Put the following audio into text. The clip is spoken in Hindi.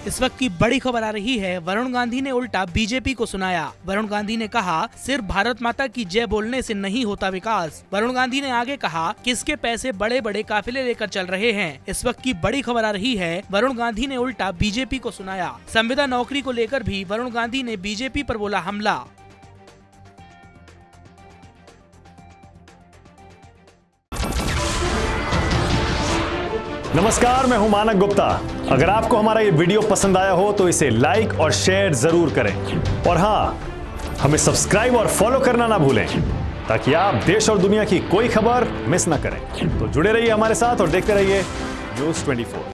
इस वक्त की बड़ी खबर आ रही है, वरुण गांधी ने उल्टा बीजेपी को सुनाया। वरुण गांधी ने कहा, सिर्फ भारत माता की जय बोलने से नहीं होता विकास। वरुण गांधी ने आगे कहा, किसके पैसे बड़े बड़े काफिले लेकर चल रहे हैं। इस वक्त की बड़ी खबर आ रही है, वरुण गांधी ने उल्टा बीजेपी को सुनाया। संविदा नौकरी को लेकर भी वरुण गांधी ने बीजेपी पर बोला हमला। नमस्कार, मैं हूं मानक गुप्ता। अगर आपको हमारा ये वीडियो पसंद आया हो तो इसे लाइक और शेयर जरूर करें और हाँ, हमें सब्सक्राइब और फॉलो करना ना भूलें ताकि आप देश और दुनिया की कोई खबर मिस ना करें। तो जुड़े रहिए हमारे साथ और देखते रहिए न्यूज़ 24।